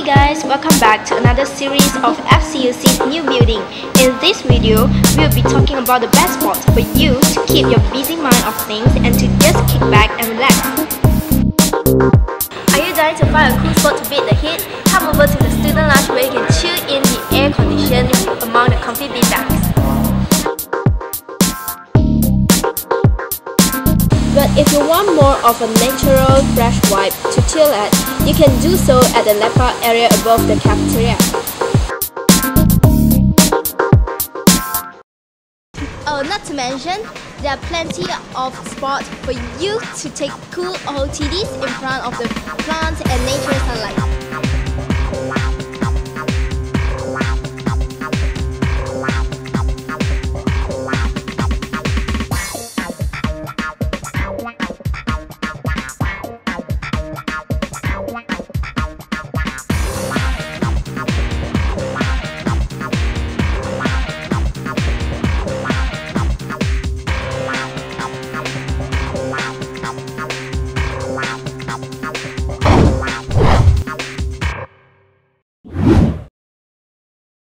guys, welcome back to another series of FCUC's new building. In this video, we'll be talking about the best spots for you to keep your busy mind off things and to just kick back and relax. Are you dying to find a cool spot to beat the heat? Come over to the student lounge where you can chill in the air condition among the comfy beanbags. But if you want more of a natural, fresh vibe to chill at, you can do so at the lap out area above the cafeteria. Oh, not to mention, there are plenty of spots for you to take cool OOTDs in front of the plants and nature sunlight.